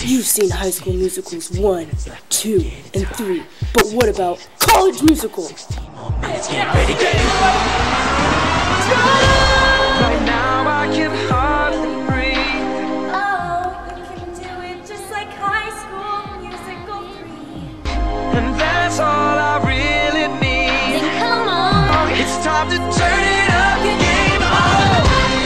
You've seen High School Musicals 1, 2, and 3, but what about College Musical? Right now I can hardly breathe. Oh, you can do it just like High School Musical 3. And that's all I really need. Then come on. It's time to turn it up, game on.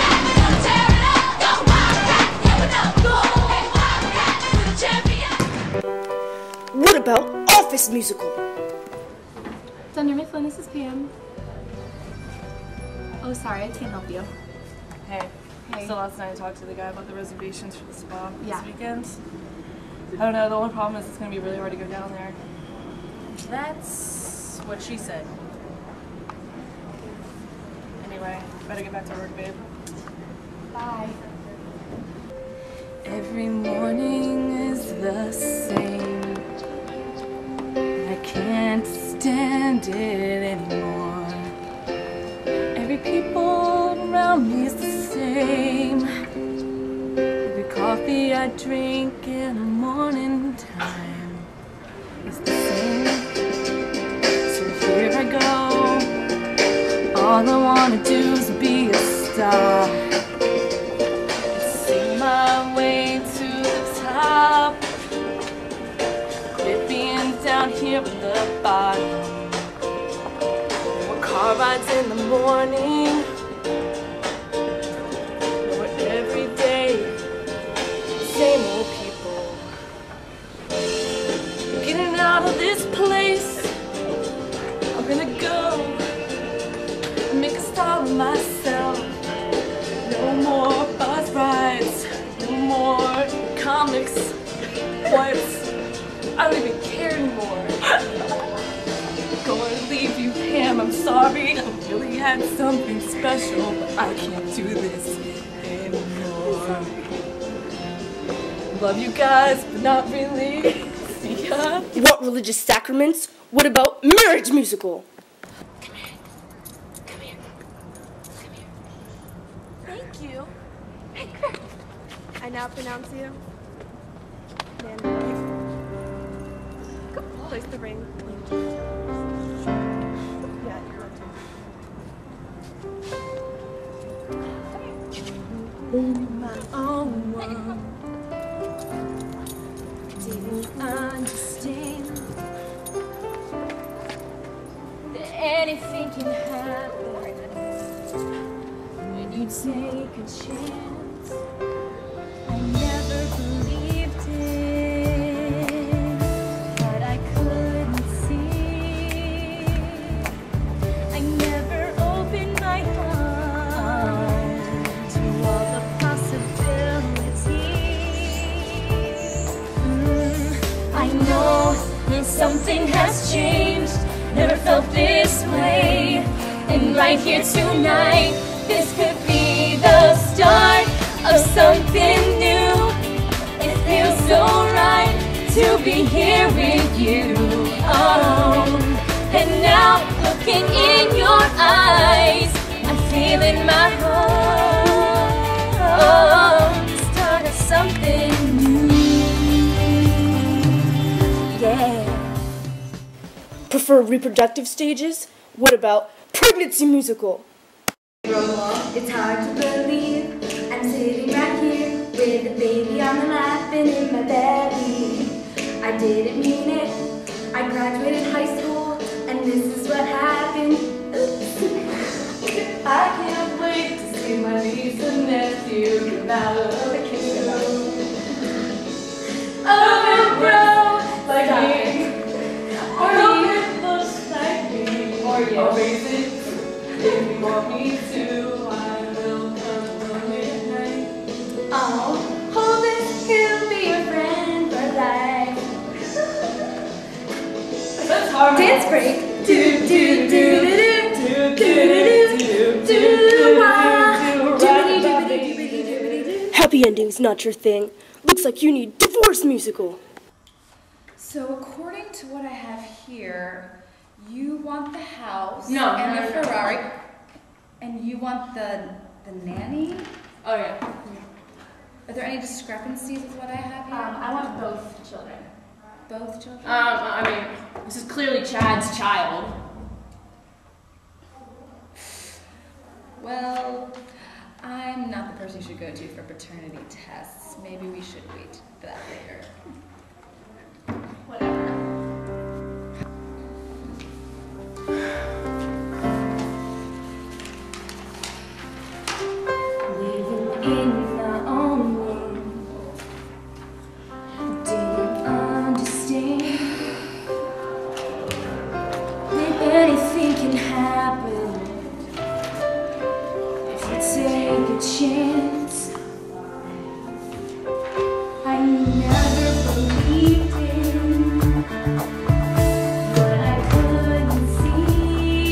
What about Office Musical? Dunder Mifflin, this is Pam. Oh, sorry, I can't help you. Hey. Hey. So last night I talked to the guy about the reservations for the spa Yeah. this weekend. I don't know, the only problem is it's going to be really hard to go down there. That's what she said. Anyway, better get back to work, babe. Bye. Every morning is the same. I can't stand it anymore. Every people around me is the same. Every coffee I drink in the morning time is the same. So here I go. All I wanna do is be a star. Sing my way to the top. Quit being down here at the bottom. More car rides in the morning. More every day. Same old people. Getting out of this place. I'm gonna go and make a star of myself. No more bus rides, no more comics, wipes. I don't even care anymore. Going to leave you, Pam, I'm sorry. I really had something special, but I can't do this anymore. Love you guys, but not really. See ya. What religious sacraments? What about Marriage Musical? Thank you. Hey, come here. I now pronounce you man. Go place the ring. Yeah, you're right. In my own world, didn't understand that anything can happen when you take a chance. I never believed it, but I couldn't see. I never opened my heart to all the possibilities. I know that something has changed, never felt this way. And right here tonight, this could be the start of something new. It feels so right to be here with you. Oh, and now looking in your eyes, I'm feeling my heart. Oh, start of something new. Yeah. Prefer reproductive stages? What about Pregnancy Musical? It's hard to believe I'm sitting right here with a baby on my lap and in my belly. I didn't mean it. I graduated high school and this is what happened. I can't wait to see my niece and nephew come out of the kitchen. Oh, it grows like me. Or it looks like me. Or raise it if you want me to. I will come from midnight. Oh, hold it, he'll be your friend for life. That's hard. Dance break. Do do do do do do do do. Happy endings, not your thing. Looks like you need Divorce Musical. So according to what I have here, you want the house No, and no, the no. Ferrari, and you want the nanny? Oh yeah. Are there any discrepancies with what I have here? I want both children. Both children? I mean, this is clearly Chad's child. Well, I'm not the person you should go to for paternity tests. Maybe we should wait for that later. Whatever. Living in my own world, didn't understand that anything can happen if you take a chance. I never believed in what I couldn't see.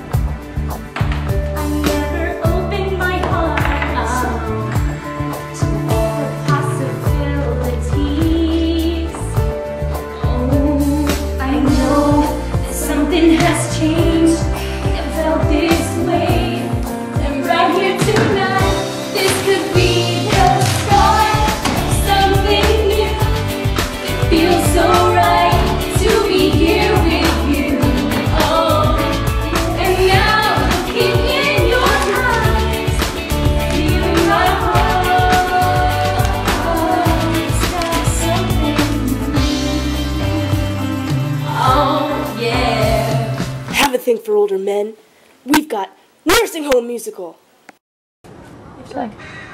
I never opened my heart up to all the possibilities. Oh, I know that something has changed. It felt this way, and right here tonight, this could be the start of something new. It feels so right to be here with you. Oh, and now looking in your eyes, feeling my heart's got something new. Oh yeah. Have a thing for older men. We've got Nursing Home Musical. Try.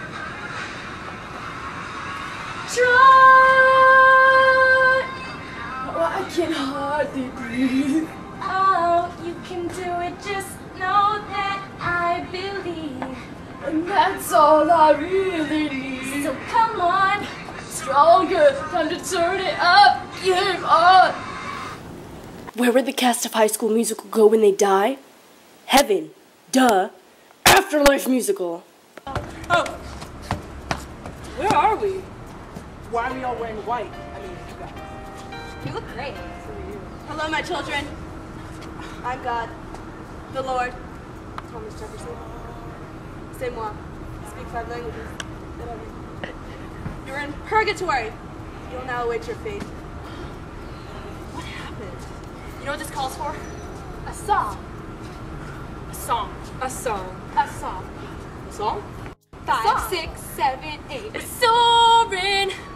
Oh, I can hardly breathe. Oh, you can do it, just know that I believe. And that's all I really need. So come on, Stronger, time to turn it up. Game on. Where would the cast of High School Musical go when they die? Heaven. Duh. Afterlife Musical. Oh, where are we? Why are we all wearing white? I mean, you guys. you look great. Hello, my children. I'm God, the Lord, Thomas Jefferson. C'est moi. Speak 5 languages. Whatever. You're in purgatory. You'll now await your fate. What happened? You know what this calls for? A song. A song. A song. A song. A song? 5, Song. 6, 7, 8. Soaring.